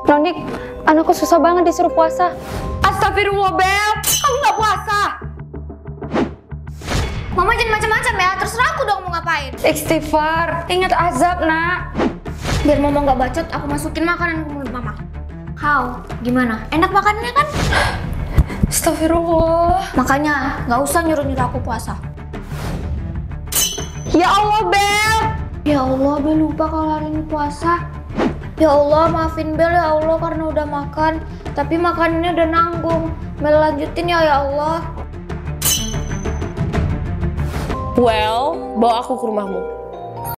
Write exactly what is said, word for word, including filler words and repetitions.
Nonik, anakku susah banget disuruh puasa. Astagfirullah, Bel. Kamu nggak puasa? Mama jangan macam-macam ya, terserah aku dong mau ngapain. Istighfar, ingat azab, nak. Biar Mama nggak bacot, aku masukin makanan ke mulut Mama. How? Gimana? Enak makanannya kan? Astagfirullah. Makanya nggak usah nyuruh-nyuruh aku puasa. Ya Allah, Bel. Ya Allah, Bel lupa kalau hari ini puasa. Ya Allah, maafin Bel ya Allah karena udah makan, tapi makanannya udah nanggung. Bel lanjutin ya, ya Allah. Well, bawa aku ke rumahmu.